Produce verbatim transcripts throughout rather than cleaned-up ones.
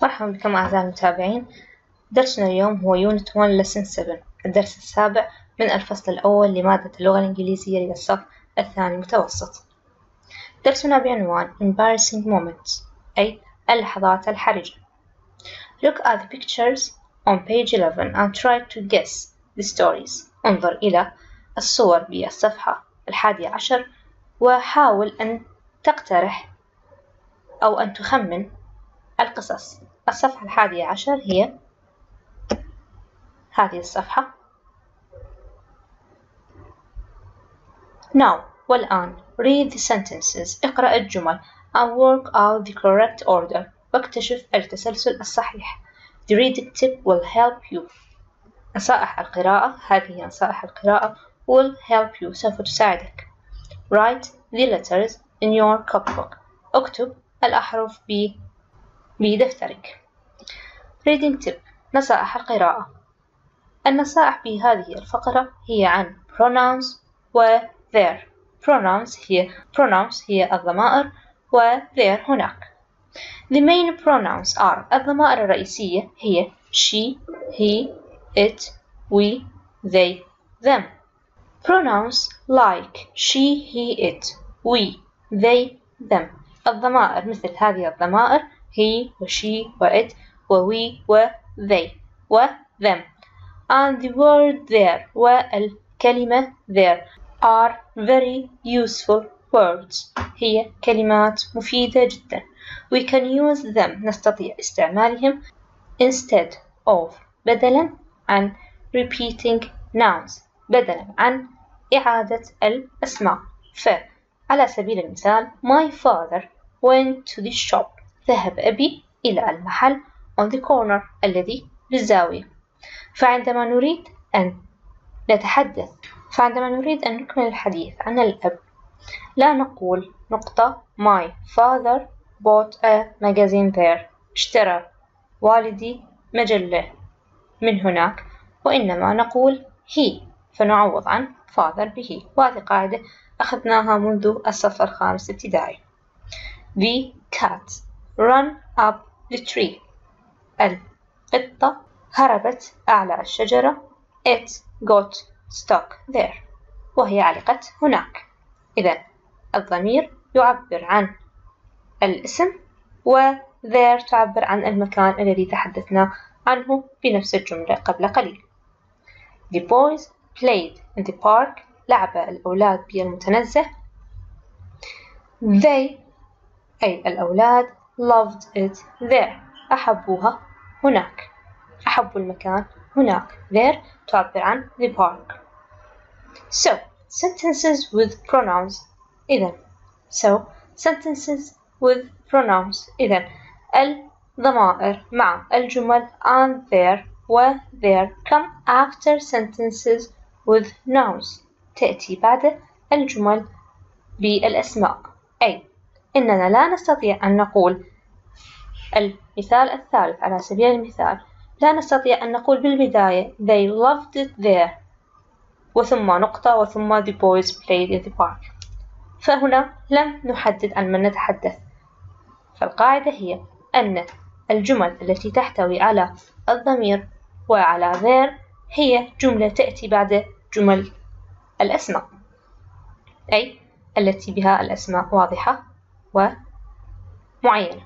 مرحبا بكم أعزائي المتابعين. درسنا اليوم هو يونت واحد lesson سبعة، الدرس السابع من الفصل الأول لمادة اللغة الإنجليزية للصف الثاني متوسط. درسنا بعنوان embarrassing moments، أي اللحظات الحرجة. Look at the pictures on page eleven and try to guess the stories. انظر إلى الصور بالصفحة الحادية عشر وحاول أن تقترح أو أن تخمن القصص. الصفحة الحادية عشر هي هذه الصفحة. Now والآن read the sentences، اقرأ الجمل and work out the correct order، واكتشف التسلسل الصحيح. The reading tip will help you. نصائح القراءة، هذه نصائح القراءة will help you، سوف تساعدك. Write the letters in your copybook، اكتب الأحرف ب بدفترك. Reading tip، نصائح القراءة. النصائح بهذه الفقرة هي عن pronouns و their. pronouns هي pronouns هي الضمائر و their هناك. The main pronouns are، الضمائر الرئيسية هي she, he, it, we, they, them. Pronouns like she, he, it, we, they, them. الضمائر مثل هذه الضمائر he و she و it و we و they و them. And the word there والكلمة there are very useful words، هي كلمات مفيدة جدا. We can use them، نستطيع استعمالهم instead of، بدلا عن repeating nouns، بدلا عن إعادة الأسماء. فعلى سبيل المثال my father went to the shop، ذهب أبي إلى المحل on the corner الذي بالزاوية. فعندما نريد أن نتحدث فعندما نريد أن نكمل الحديث عن الأب لا نقول نقطة my father bought a magazine there، اشترى والدي مجلة من هناك، وإنما نقول he، فنعوض عن father به. وهذه قاعدة أخذناها منذ الصف الخامس ابتدائي. The cat ran up the tree، القطة هربت أعلى الشجرة. It got stuck there، وهي علقت هناك. إذا الضمير يعبر عن الاسم و there تعبر عن المكان الذي تحدثنا عنه بنفس الجملة قبل قليل. The boys played in the park، لعب الأولاد بالمتنزه. They أي الأولاد loved it there، أحبوها هناك، أحبوا المكان هناك. there تعبر عن the park. So sentences with pronouns، إذن so sentences with pronouns، إذن الضمائر مع الجمل and there و there come after sentences with nouns، تأتي بعد الجمل بالأسماء. أي إننا لا نستطيع أن نقول المثال الثالث على سبيل المثال، لا نستطيع أن نقول بالبداية they loved it there وثم نقطة وثم the boys played in the park، فهنا لم نحدد عن من نتحدث. فالقاعدة هي أن الجمل التي تحتوي على الضمير وعلى there هي جملة تأتي بعد جمل الأسماء، أي التي بها الأسماء واضحة ومعينة.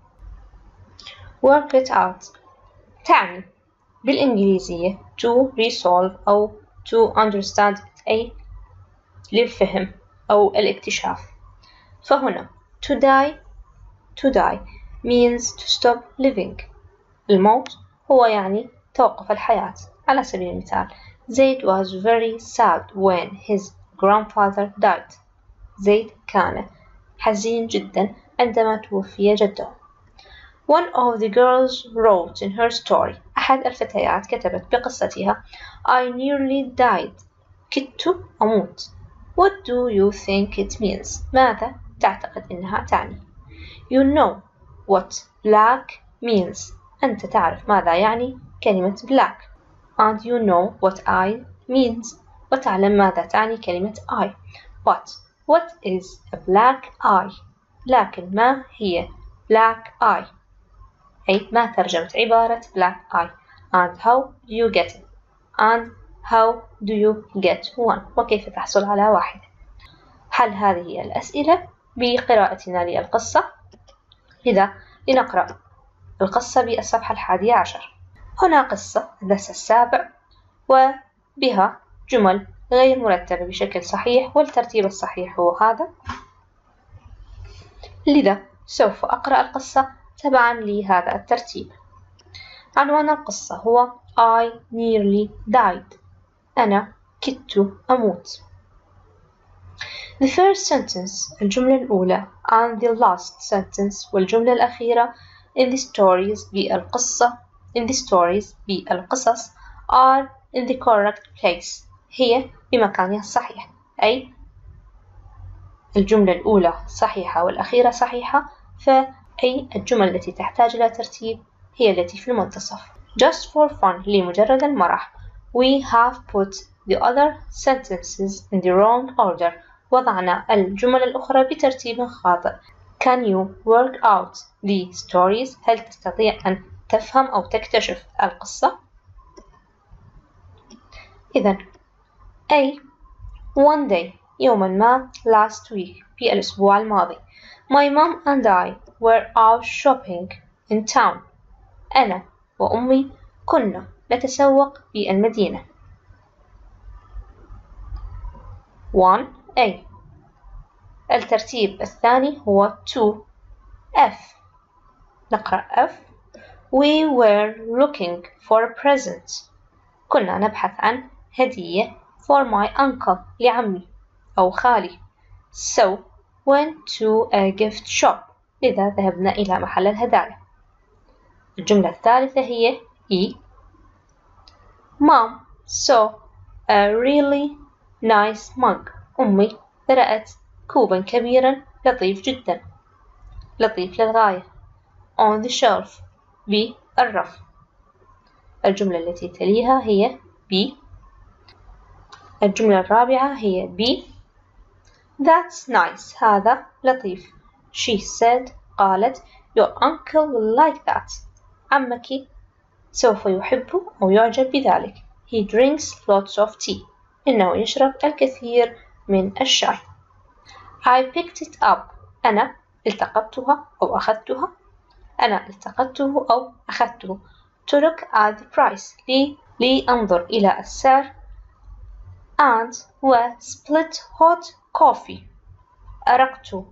work it out تعني بالإنجليزية to resolve أو to understand it، أي للفهم أو الاكتشاف. فهنا to die to die means to stop living، الموت هو يعني توقف الحياة. على سبيل المثال Zaid was very sad when his grandfather died، زيد كان حزين جدا عندما توفي جده. One of the girls wrote in her story، أحد الفتيات كتبت بقصتها I nearly died، كدت أموت. What do you think it means؟ ماذا تعتقد إنها تعني؟ You know what black means، أنت تعرف ماذا يعني كلمة black. And you know what I means، وتعلم ماذا تعني كلمة I. But what is a black eye؟ لكن ما هي black eye؟ أي ما ترجمة عبارة black eye. and how do you get it and how do you get one وكيف تحصل على واحد. حل هذه الأسئلة بقراءتنا للقصة. لذا لنقرأ القصة بالصفحة الحادية عشر. هنا قصة الدرس السابع وبها جمل غير مرتبة بشكل صحيح، والترتيب الصحيح هو هذا. لذا سوف أقرأ القصة تبعا لهذا الترتيب. عنوان القصة هو I nearly died. أنا كدت أموت. The first sentence الجملة الأولى and the last sentence والجملة الأخيرة in the stories بالقصة in the stories بالقصص are in the correct place هي بمكانها الصحيح، أي الجملة الأولى صحيحة والأخيرة صحيحة، فأي الجمل التي تحتاج إلى ترتيب هي التي في المنتصف. Just for fun لمجرد المرح we have put the other sentences in the wrong order وضعنا الجمل الأخرى بترتيب خاطئ. Can you work out the stories؟ هل تستطيع أن تفهم أو تكتشف القصة؟ إذن أي one day يوما ما last week في الأسبوع الماضي my mom and I were out shopping in town. أنا وأمي كنا نتسوق في المدينة. one A. الترتيب الثاني هو two F. نقرأ F. We were looking for a present. كنا نبحث عن هدية for my uncle لعمي أو خالي. So went to a gift shop. لذا ذهبنا إلى محل الهدايا. الجملة الثالثة هي E. Mom saw a really nice mug. أمي رأت كوبا كبيرا لطيف جدا، لطيف للغاية on the shelf بالرف. الجملة التي تليها هي B. الجملة الرابعة هي B. That's nice. هذا لطيف. She said. قالت Your uncle will like that. عمك سوف يحب أو يعجب بذلك. He drinks lots of tea. إنه يشرب الكثير من الشاي. I picked it up. أنا التقطتها أو أخذتها. أنا التقطته أو أخذته. To look at the price. لي لأنظر إلى السعر. And و split hot coffee. أرقت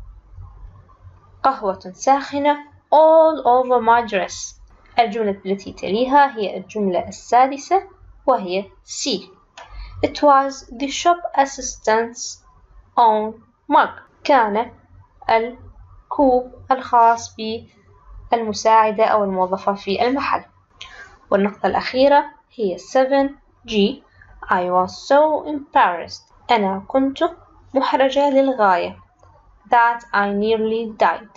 قهوة ساخنة all over my dress. الجملة التي تليها هي الجملة السادسة وهي C. It was the shop assistant's own mug. كان الكوب الخاص بالمساعدة أو الموظفة في المحل. والنقطة الأخيرة هي seven G. I was so embarrassed. أنا كنت محرجة للغاية. That I nearly died.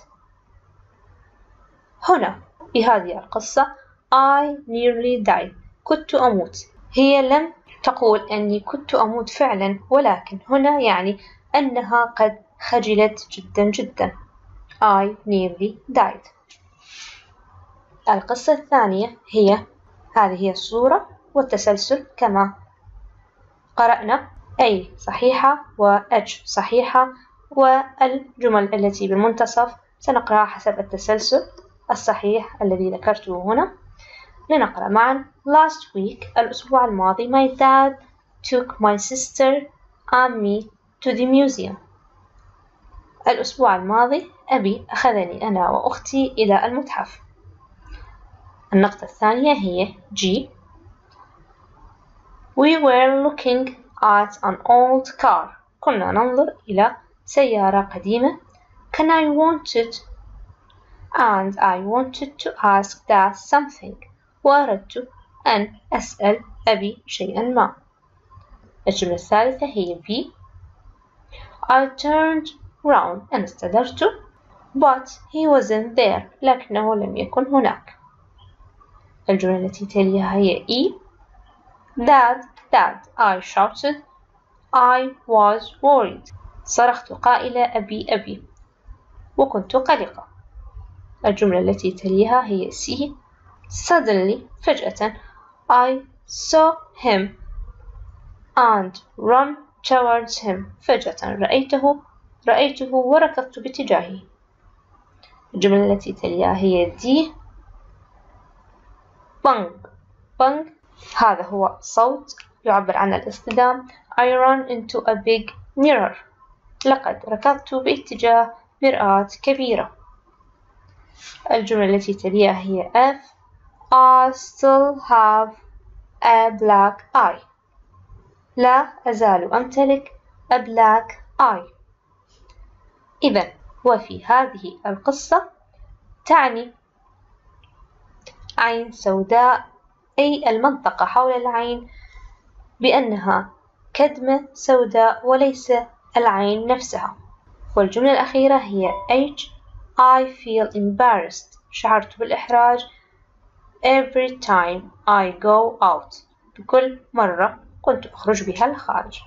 هنا بهذه القصة I nearly died. كنت أموت. هي لم تقول أني كنت أموت فعلا، ولكن هنا يعني أنها قد خجلت جدا جدا. I nearly died. القصة الثانية هي هذه هي الصورة والتسلسل كما قرأنا A صحيحة و H صحيحة، والجمل التي بالمنتصف سنقرأها حسب التسلسل الصحيح الذي ذكرته هنا. لنقرأ معا. Last week الأسبوع الماضي my dad took my sister and me to the museum. الأسبوع الماضي أبي أخذني أنا وأختي إلى المتحف. النقطة الثانية هي G. We were looking at an old car. كنا ننظر إلى سيارة قديمة. Can I wanted and I wanted to ask Dad something. وأردت أن أسأل أبي شيئا ما. الجملة الثالثة هي B. I turned round. أنا استدرت but he wasn't there. لكنه لم يكن هناك. الجملة التي تليها هي E. Dad, Dad. I shouted. I was worried. صرخت قائلة أبي أبي وكنت قلقة. الجملة التي تليها هي C. Suddenly فجأة I saw him and ran towards him. فجأة رأيته رأيته وركضت باتجاهه. الجملة التي تليها هي D. Bang bang هذا هو صوت يعبر عن الاصطدام. I ran into a big mirror. لقد ركضت باتجاه مرآة كبيرة. الجملة التي تليها هي F. I still have a black eye. لا أزال أمتلك a black eye. إذن وفي هذه القصة تعني عين سوداء أي المنطقة حول العين بأنها كدمة سوداء وليس العين نفسها. والجملة الأخيرة هي H. I feel embarrassed. شعرت بالإحراج every time I go out. بكل مرة كنت أخرج بها للخارج.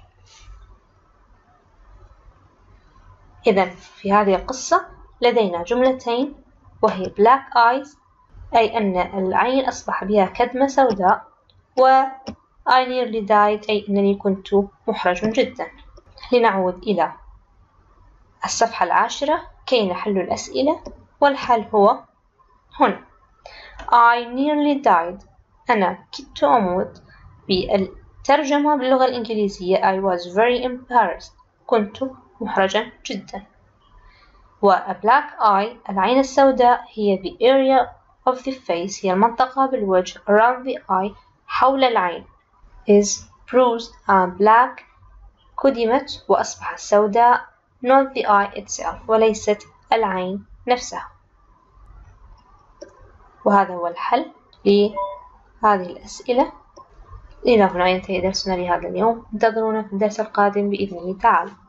إذن في هذه القصة لدينا جملتين وهي black eyes أي أن العين أصبح بها كدمة سوداء، و I nearly died أي أنني كنت محرج جدا. لنعود إلى الصفحة العاشرة كي نحل الأسئلة، والحل هو هنا. I nearly died أنا كدت أموت. بالترجمة باللغة الإنجليزية I was very embarrassed كنت محرجا جدا. و a black eye العين السوداء هي the area of the face هي المنطقة بالوجه around the eye حول العين is bruised and black كدمت وأصبحت سوداء not the eye itself وليست العين نفسها. وهذا هو الحل لهذه الأسئلة. إلى هنا ينتهي درسنا لهذا اليوم. انتظرونا في الدرس القادم بإذن الله تعالى.